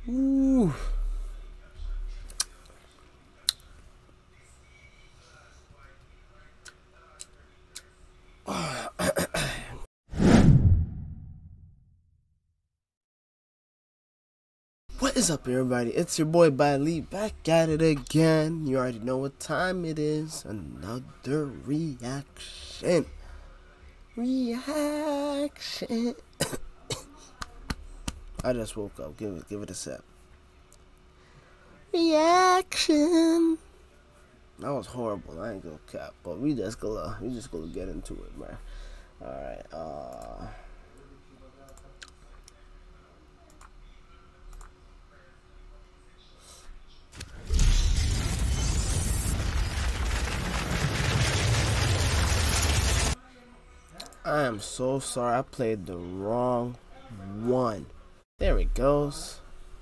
Ooh. What is up, everybody? It's your boy Bailey back at it again. You already know what time it is. Another reaction. I just woke up. Give it a sec. Reaction. That was horrible. I ain't gonna cap, but we just gonna get into it, man. All right. I am so sorry. I played the wrong one. There it goes.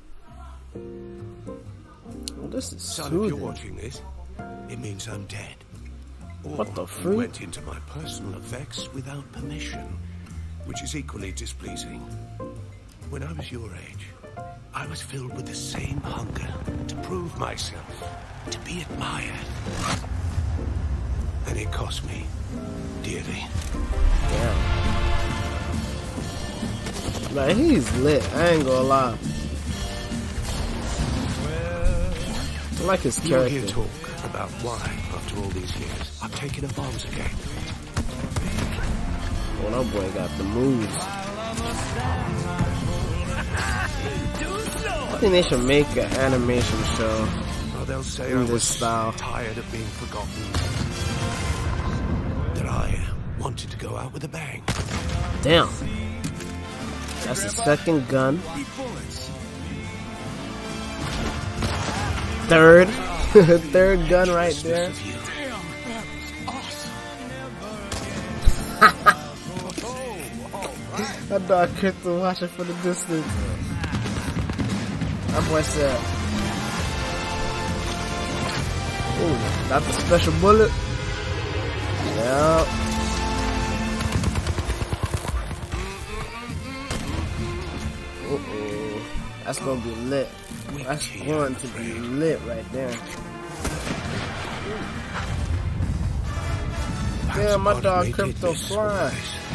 Well, this is Son, soothing. if you're watching this, it means I'm dead. Or What the you freak? went into my personal effects without permission, which is equally displeasing. When I was your age, I was filled with the same hunger to prove myself, to be admired. And it cost me dearly. Damn. Like, he's lit. I ain't gonna lie. I like his You'll hear character. talk about why, after all these years, I've taken up arms again. Oh, that boy got the moves. I think they should make an animation show Or they'll say in I this was style. tired of being forgotten. That I wanted to go out with a bang. Damn. That's the second gun. Third. Third gun right there. That dog Crystal watching from the distance. That boy said, ooh, that's a special bullet. Yep. Uh-oh. That's gonna be lit. That's going to be lit right there. Damn, my dog Crypto flying.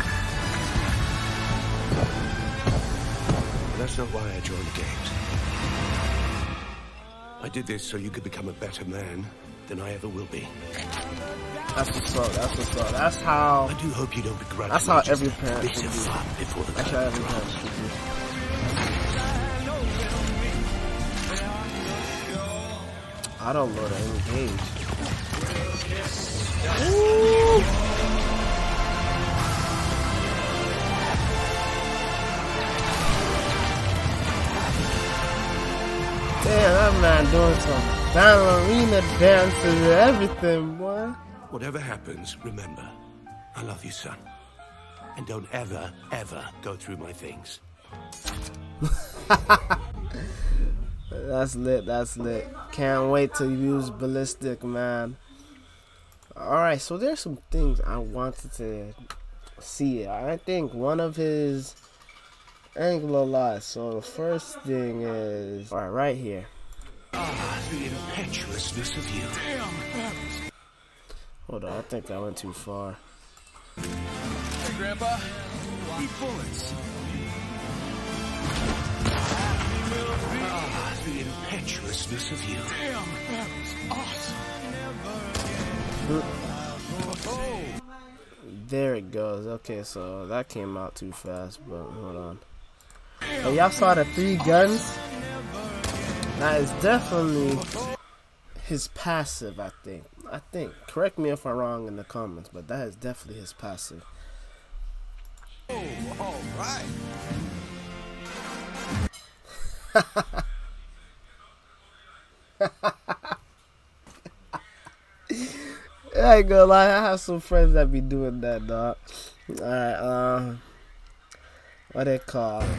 That's not why I joined the games. I did this so you could become a better man than I ever will be. That's what's up. That's what's up. That's how. I do hope you don't begrudge That's me how just every a parent bit should of be. fun before the That's how curtain every parent drops. should be. I don't know to engage. Ooh. Damn, that man doing some ballerina dances and everything, boy. Whatever happens, remember, I love you, son. And don't ever, ever go through my things. That's lit, that's lit. Can't wait to use ballistic, man. Alright, so there's some things I wanted to see. I think one of his angular lies. So the first thing is right here. Ah, the impetuousness of you. Hold on, I think I went too far. Hey, Grandpa. Eat bullets. Ah, the impetuousness of you. Damn, that was awesome. There it goes. Okay, so that came out too fast, but hold on. Oh, y'all saw the 3 guns? That is definitely his passive, I think. Correct me if I'm wrong in the comments, but that is definitely his passive. Oh, all right. I ain't gonna lie, I have some friends that be doing that, dog. Alright, what they call it?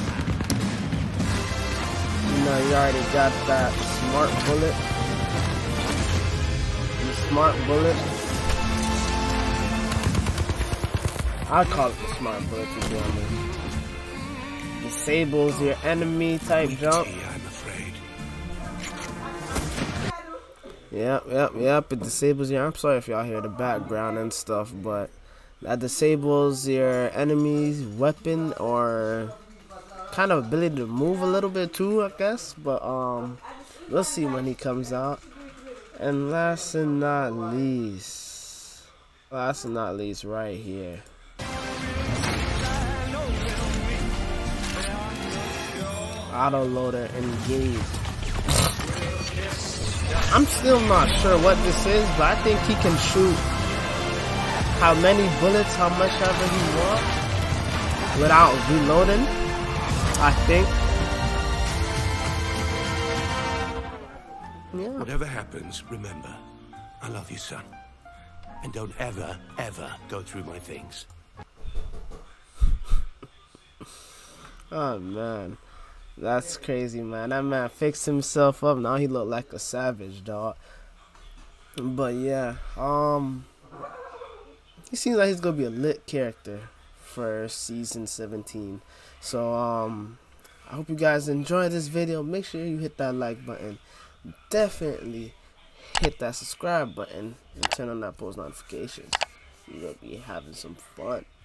You know, you already got that smart bullet. The smart bullet. I call it the smart bullet, to be honest. disables your enemy type jump. I'm afraid. Yep. It disables your. I'm sorry if y'all hear the background and stuff, but that disables your enemy's weapon or kind of ability to move a little bit too, I guess. But we'll see when he comes out. And last and not least, right here. Autoloader engage. I'm still not sure what this is, but I think he can shoot how many bullets, how much ever he wants without reloading, I think. Yeah. Whatever happens, remember, I love you, son. And don't ever, ever go through my things. Oh, man. That's crazy, man. That man fixed himself up. Now he look like a savage, dog. But yeah, he seems like he's gonna be a lit character for season 17. So I hope you guys enjoyed this video. Make sure you hit that like button. Definitely hit that subscribe button and turn on that post notifications. You're gonna be having some fun.